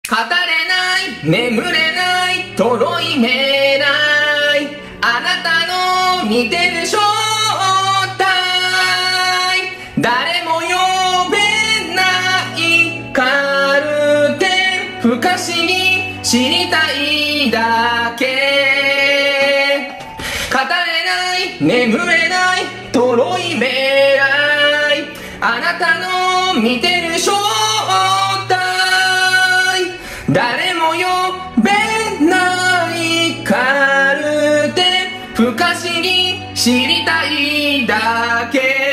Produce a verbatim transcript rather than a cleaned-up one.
語れない眠れないとろいめないあなたの見てる正体誰も呼べないカルテン不可思議知りたいだけ語れない眠れないとろいめないあなたの見てる正体誰も呼べないカルテ不可思議知りたいだけ